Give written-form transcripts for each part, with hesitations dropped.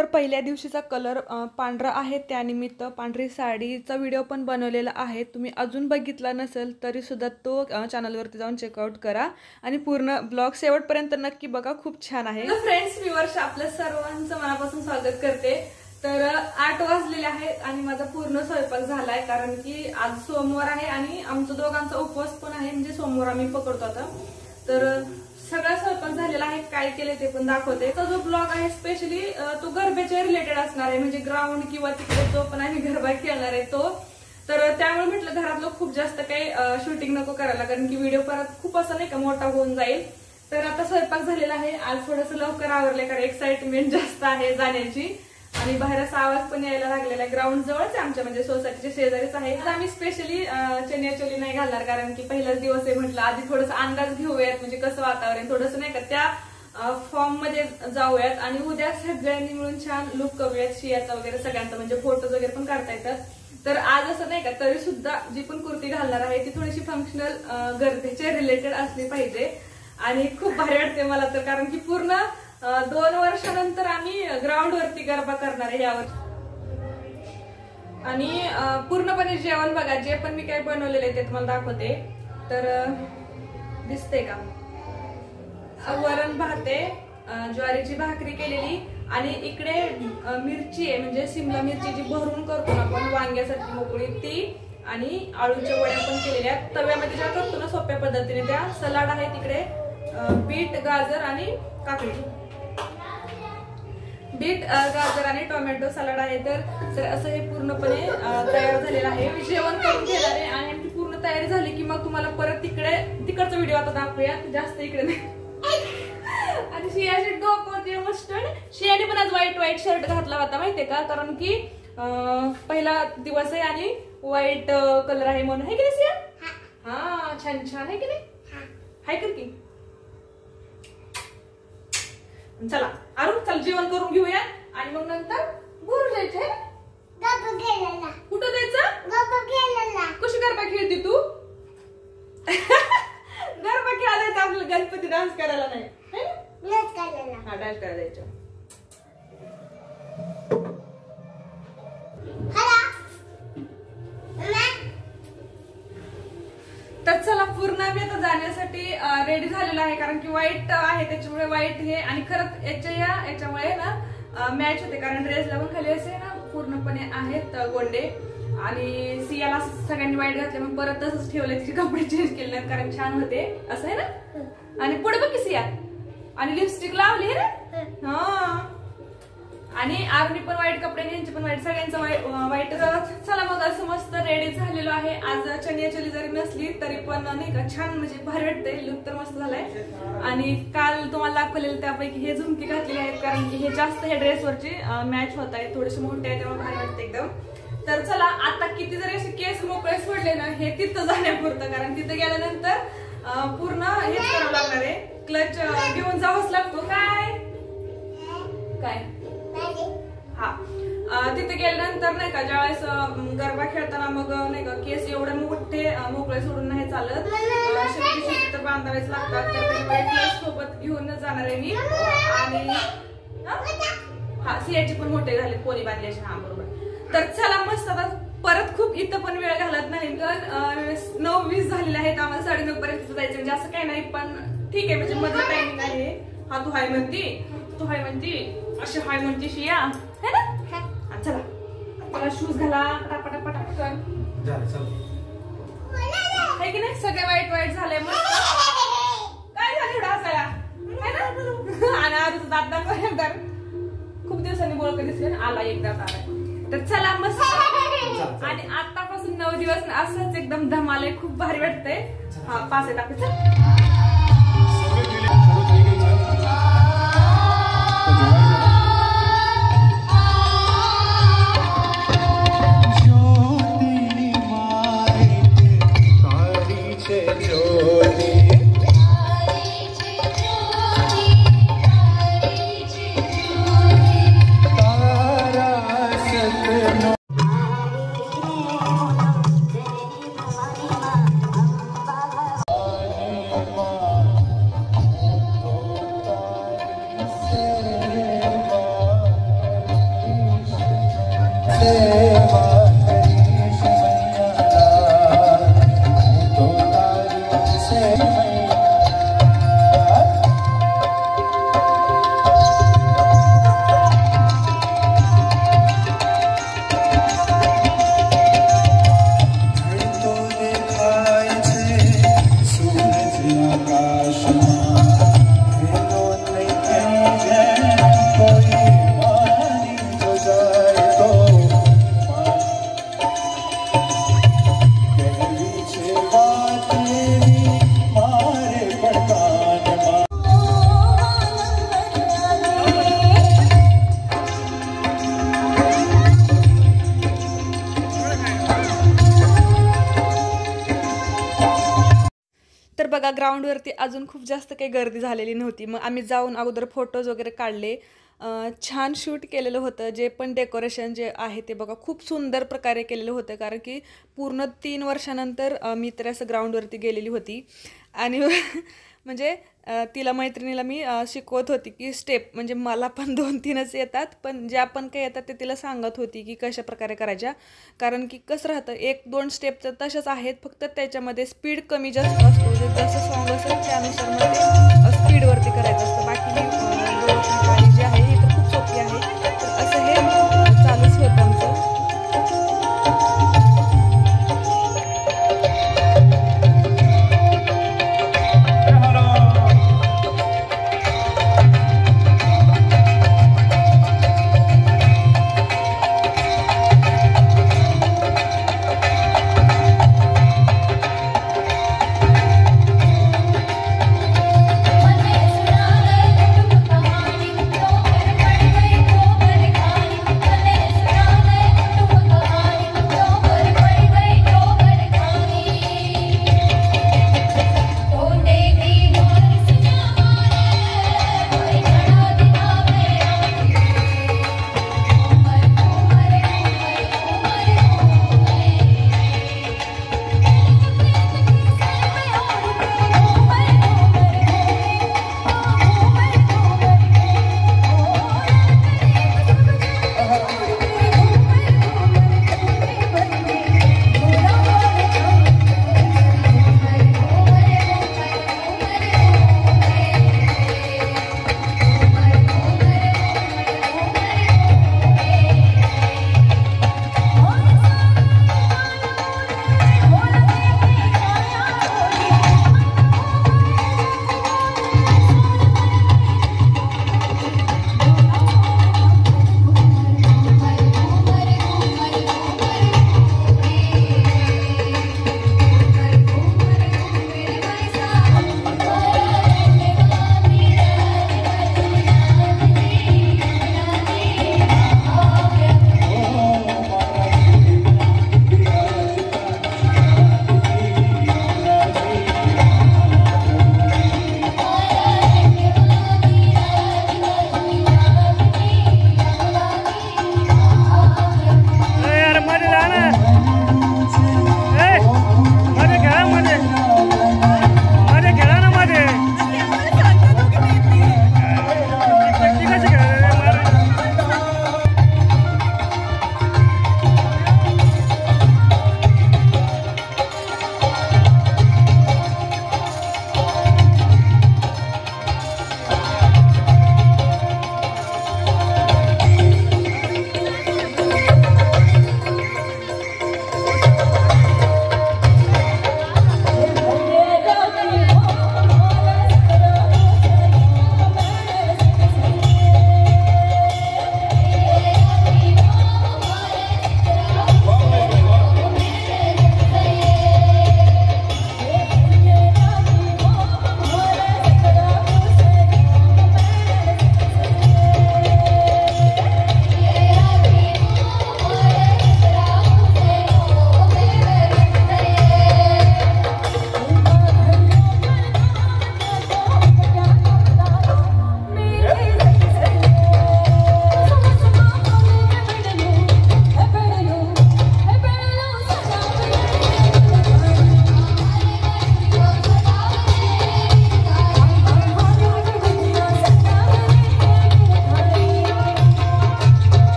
तर पहिल्या दिवशीचा कलर पांढरा आहे, त्यानिमित्त पांढरी साडीचा व्हिडिओ पण बनवलेला आहे. तुम्ही अजून बघितला नसेल तरी सुद्धा तो चॅनलवरती जाऊन चेकआउट करा आणि पूर्ण ब्लॉग शेवटपर्यंत नक्की बघा, खूप छान आहे. फ्रेंड्स, व्ह्यूअर्स, आपल्या सर्वांचं मनापासून स्वागत करते. तर 8 वाजलेले आहेत आणि माझा पूर्ण स्वयंपाक झालाय, कारण की आज सोमवार आहे आणि आमचा दोघांचा उपवास पण आहे, म्हणजे सोमवार आम्ही पकडतो आता. तर सगळा स्वयंपाक झालेला आहे, काय केले ते पण दाखवते. तो जो ब्लॉग आहे स्पेशली तो गरब्याच्या रिलेटेड असणार आहे, म्हणजे ग्राउंड किंवा तिकडे जो पण आम्ही गरबा खेळणार आहे तो. तर त्यामुळे म्हटलं घरातलं खूप जास्त काही शूटिंग नको करायला, कारण की व्हिडिओ परत खूप असं नाही का मोठा होऊन जाईल. तर आता स्वयंपाक झालेला आहे. आज थोडंसं लवकर आवरले, कारण एक्साइटमेंट जास्त आहे जाण्याची आणि बाहेरचा आवाज पण यायला लागलेला आहे. ग्राउंड जवळच आहे आमच्या, म्हणजे सोसायटीच्या शेजारीच आहे. आम्ही स्पेशली चनिया चोली नाही घालणार, कारण की पहिलाच दिवस आहे, म्हटलं आधी थोडंसं अंदाज घेऊयात, म्हणजे कसं वातावरण थोडंसं नाही का त्या फॉर्म मध्ये जाऊयात आणि उद्या सगळ्यांनी मिळून छान लुक करूयात शियाचा वगैरे सगळ्यांचा, म्हणजे फोटोज वगैरे पण काढता येतात. तर आज असं नाही का, तरी सुद्धा जी पण कुर्ती घालणार आहे ती थोडीशी फंक्शनल गरजेच्या रिलेटेड असली पाहिजे आणि खूप भारी वाटते मला तर, कारण की पूर्ण 2 वर्षानंतर आम्ही ग्राउंड वरती गरबा करणार आहे यावर. आणि पूर्णपणे जेवण बघा, जे पण मी काही बनवलेले आहे ते तुम्हाला दाखवते. तर दिसते का, वरण भात आहे, ज्वारीची भाकरी केलेली आणि इकडे मिरची आहे, म्हणजे सिमला मिरची जी भरून करतो ना आपण वांग्यासारखी मोकळी ती, आणि आळूच्या वड्या पण केलेल्या तव्यामध्ये ज्या करतो ना सोप्या पद्धतीने त्या. सलाड आहे तिकडे, बीट, गाजर आणि काकडी. बीट, गाजर आणि टोमॅटो सलाड आहे. तर असं हे पूर्णपणे तयार झालेलं आहे. मी जेवण करून घेणार आहे आणि आमची पूर्ण तयारी झाली की मग तुम्हाला परत तिकडचा व्हिडिओ आता दाखवूया, जास्त इकडे नाही. आणि शियाची डोकं मस्टर्ड, शियाने पण आज व्हाईट शर्ट घातला होता माहितीये का, कारण की पहिला दिवस आहे आणि व्हाईट कलर आहे म्हणून. आहे की नाही शिया? हा, छान छान आहे की नाही? हाय कर की. चला अरुण, चल जेवण करून घेऊया आणि मग नंतर बोर जायचंय. कुठं जायचं? कशी गरबा खेळते तू? गरबा खेळायचा आपलं, गणपती डान्स करायला नाही. हा, डान्स करायला जायचं. तर चला, पूर्ण मी आता जाण्यासाठी रेडी झालेला आहे, कारण की व्हाईट आहे त्याच्यामुळे व्हाईट हे. आणि खरंच याच्यामुळे ना मॅच होते, कारण ड्रेसला पण खाली असे ना पूर्णपणे आहेत गोंडे. आणि सियाला सगळ्यांनी व्हाईट घातले, मग परत तसंच ठेवले, तिचे कपडे चेंज केले नाहीत, कारण छान होते असं आहे ना. आणि पुढे बघ की सिया, आणि लिपस्टिक लावली रे. हा, आणि आरणी पण व्हाईट कपडे, यांचे पण व्हाईट, सगळ्यांचं व्हाईट. चला मग असं मस्त रेडी झालेलो आहे. आज चनिया चोली जरी नसली तरी पण नाही का छान, म्हणजे भारी वाटते. लुक तर मस्त झालाय. आणि काल तुम्हाला दाखवलेलं त्यापैकी हे झुमकी घातलेले आहेत, कारण की हे जास्त हे ड्रेसवरची मॅच होत आहे, थोडेसे मोठे आहे त्यामुळे भारी वाटते एकदम. तर चला, आता किती जरी असे केस मोकळे सोडले ना, हे तिथं जाण्यापुरतं, कारण तिथं गेल्यानंतर पूर्ण हेच करावं लागणार आहे, क्लच घेऊन जावंच लागतो. काय काय हा, तिथे गेल्यानंतर नाही का, ज्यावेळेस गरबा खेळताना मग नाही का केस एवढे मोठे मोकळे सोडून नाही चालत, शेवटी तर बांधावेच लागतात. तर त्याच्यामुळे क्लच सोबत घेऊन जाणार आहे मी. आणि हा, सियाचे पण मोठे झाले, पोली बांधल्याचे. हा, बरोबर. तर चला मस्त, आता परत खूप इथं पण वेळ घालत नाही, तर 9:20 झालेले आहेत, आम्हाला 9:30 पर्यंत जायचं, म्हणजे असं काही नाही, पण ठीक आहे, म्हणजे मधलं टायमिंग आहे. हा, तू हाय म्हणती, तू हाय म्हणती, अशी हाय म्हणती शिया है ना. चला, मला शूज घाला, पटापटा पटापट कर. आहे की नाही, सगळे वाईट झाले. मग काय झालं एवढं हसायला है ना. आणि आज दात खूप दिवसांनी बोलक दिसले, आला एक दात आला. तर चला मस्त. आणि आतापासून 9 दिवस असंच एकदम धमाले, खूप भारी वाटतंय. हा, पास आहे टाकायचं. तर बघा ग्राउंडवरती अजून खूप जास्त काही गर्दी झालेली नव्हती. मग आम्ही जाऊन अगोदर फोटोज वगैरे काढले. छान शूट केलेलं होतं. जे पण डेकोरेशन जे आहे ते बघा खूप सुंदर प्रकारे केलेलं होतं, कारण की पूर्ण 3 वर्षानंतर मी तर असं ग्राउंडवरती गेलेली होती. आणि म्हणजे तिला मैत्रिणीला मी शिकवत होती की स्टेप, म्हणजे मला पण 2-3च येतात, पण ज्या पण काही येतात ते तिला सांगत होती की कशा प्रकारे करायच्या. कारण की कसं राहतं 1-2 स्टेप तर तशाच आहेत, फक्त त्याच्यामध्ये स्पीड कमी जास्त असतो. जसं सॉन्ग असेल त्यानुसार मग ते स्पीडवरती करायचं असतं. बाकी ही जी आहे ही तर खूप सोपी आहे. तर असं हे चालूच होतं आमचं.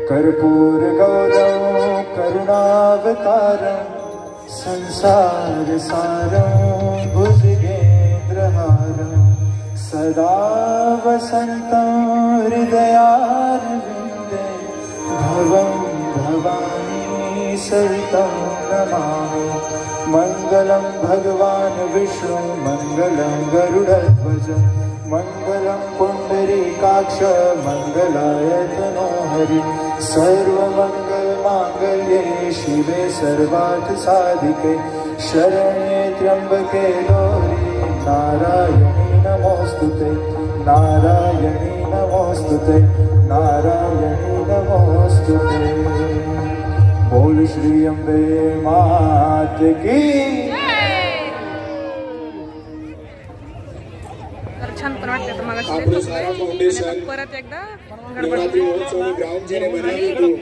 कर्पूर गौरं करुणावतारं संसार सारं भुजगेन्द्रहारं सदा वसन्तं हृदयारविन्दे भवं भवानी सहितं नमामि। मङ्गलं भगवान् विष्णु मङ्गलं गरुडध्वज मङ्गलं पुण्डरीकाक्ष मङ्गलाय तनोहरि सर्वमङ्गलमाङ्गल्ये शिवे सर्वार्थसाधिके शरण्ये त्र्यम्बके गौरी नारायणी नमोऽस्तुते नारायणी नमोऽस्तुते नारायणी नमोऽस्तुते। बोल श्री अम्बे मात की। छान पण वाटतं मग परत एकदा नवरात्री महोत्सव ग्राउंड जेने बनाया तो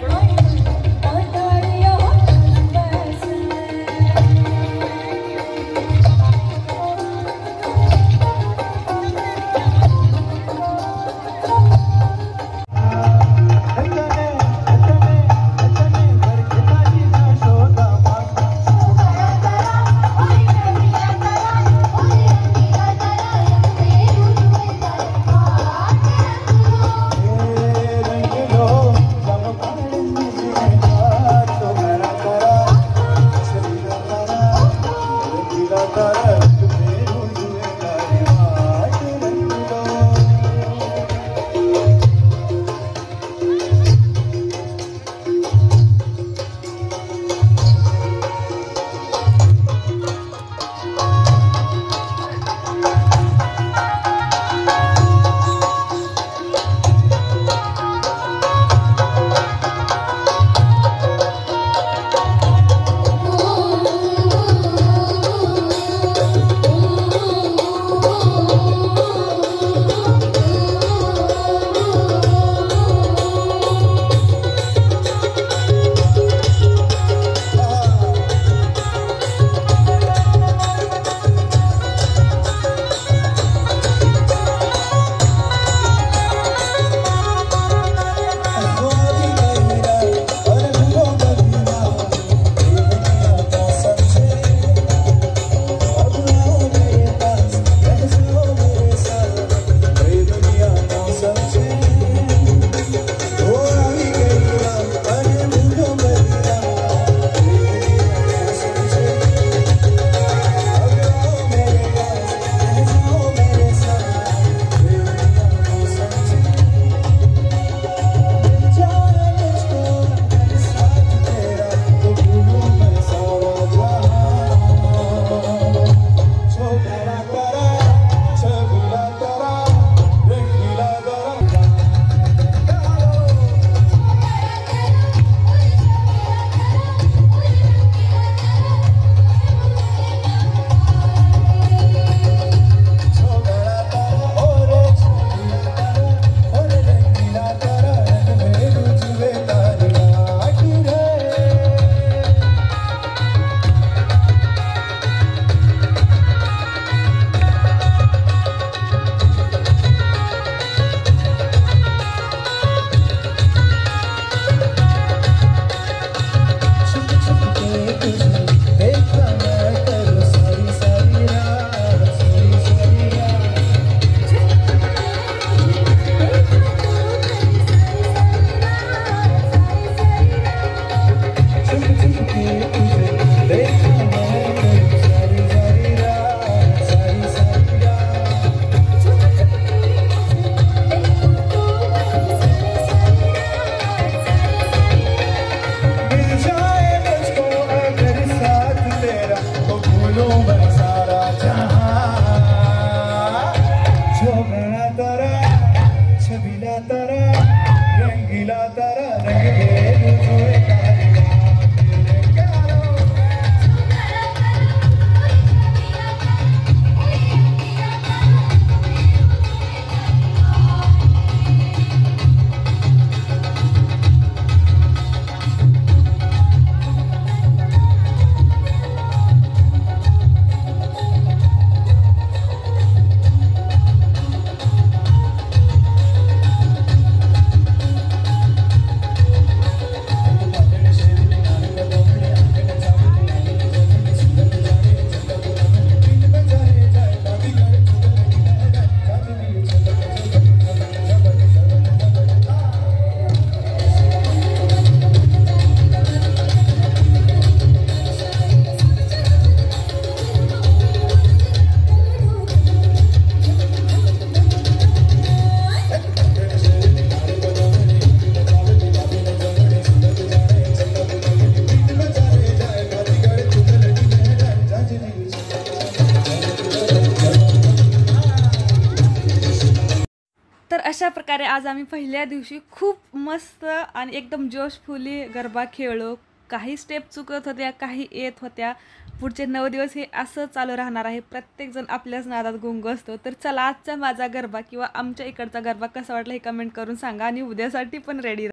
अशा प्रकारे आज आम्ही पहिल्या दिवशी खूप मस्त आणि एकदम जोशफुली गरबा खेळलो. काही स्टेप चुकत होत्या, काही येत होत्या. पुढचे 9 दिवस हे असं चालू राहणार आहे. प्रत्येकजण आपल्याच नादात गुंग असतो. तर चला आजचा माझा गरबा किंवा आमच्या इकडचा गरबा कसा वाटला हे कमेंट करून सांगा आणि उद्यासाठी पण रेडी